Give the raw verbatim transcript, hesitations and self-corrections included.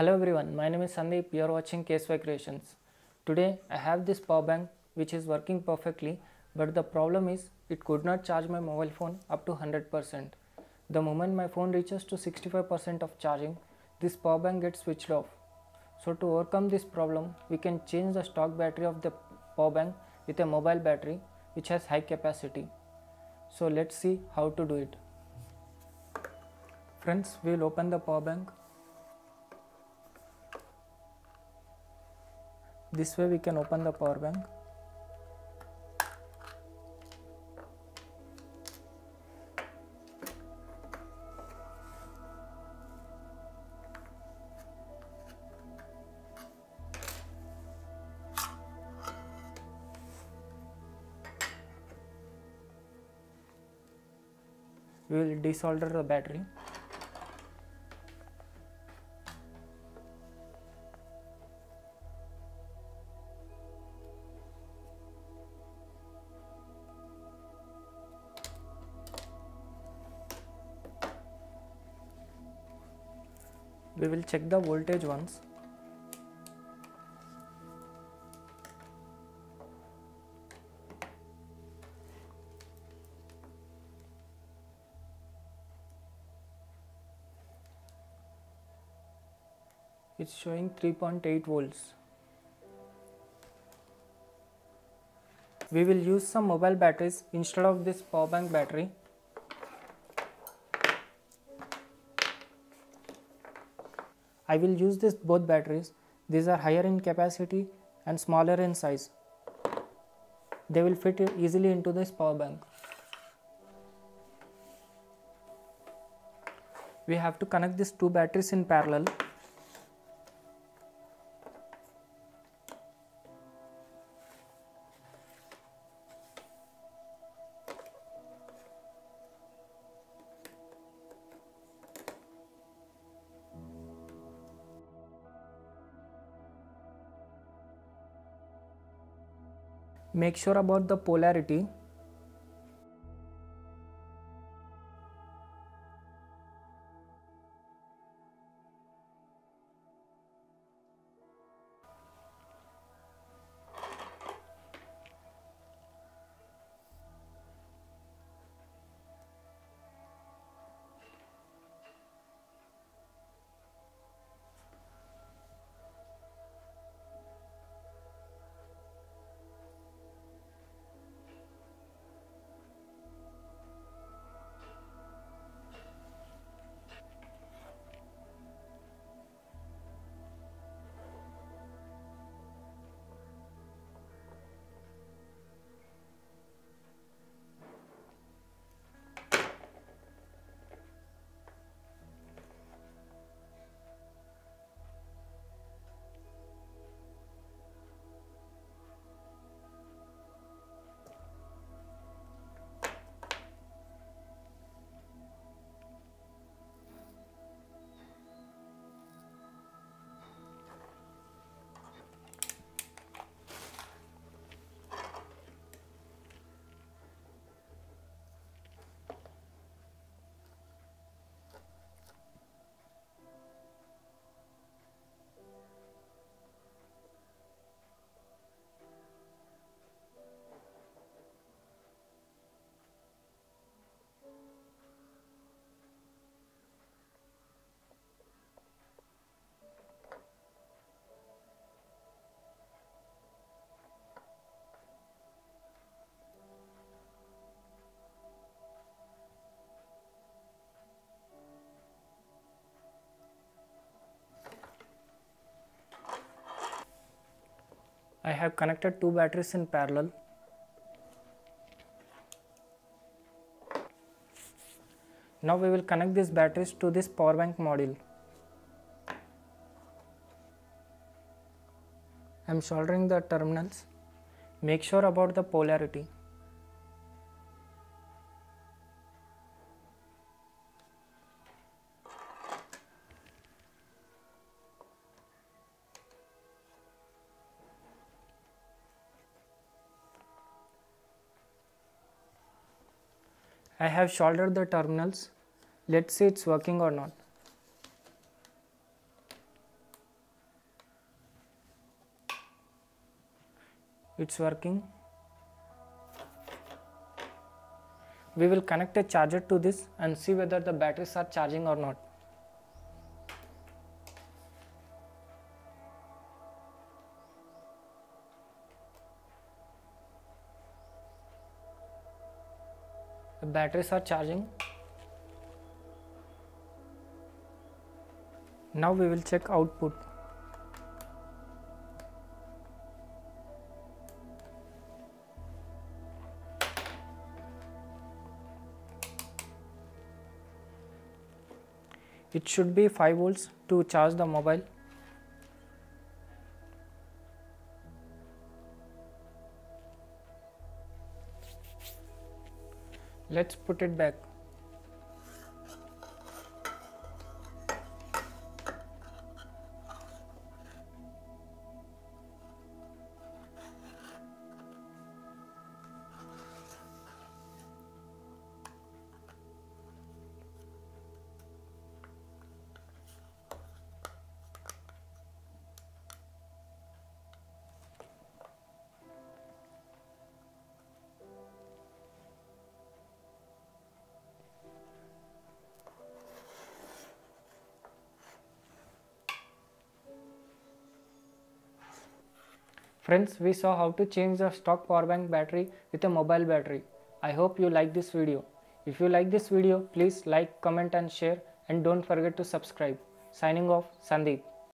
Hello everyone, my name is Sandeep, you are watching K S Y Creations. Today I have this power bank which is working perfectly, but the problem is it could not charge my mobile phone up to one hundred percent. The moment my phone reaches to sixty-five percent of charging, this power bank gets switched off. So to overcome this problem, we can change the stock battery of the power bank with a mobile battery which has high capacity. So let's see how to do it. Friends, we will open the power bank. This way we can open the power bank. We will desolder the battery. We will check the voltage once. It's showing three point eight volts. We will use some mobile batteries instead of this power bank battery. I will use this both batteries. These are higher in capacity and smaller in size. They will fit easily into this power bank. We have to connect these two batteries in parallel. Make sure about the polarity. I have connected two batteries in parallel. Now we will connect these batteries to this power bank module. I am soldering the terminals. Make sure about the polarity. I have soldered the terminals. Let's see it's working or not. It's working. We will connect a charger to this and see whether the batteries are charging or not. The batteries are charging. Now we will check output. It should be five volts to charge the mobile. Let's put it back. Friends, we saw how to change the stock power bank battery with a mobile battery. I hope you like this video. If you like this video, please like, comment and share, and don't forget to subscribe. Signing off, Sandeep.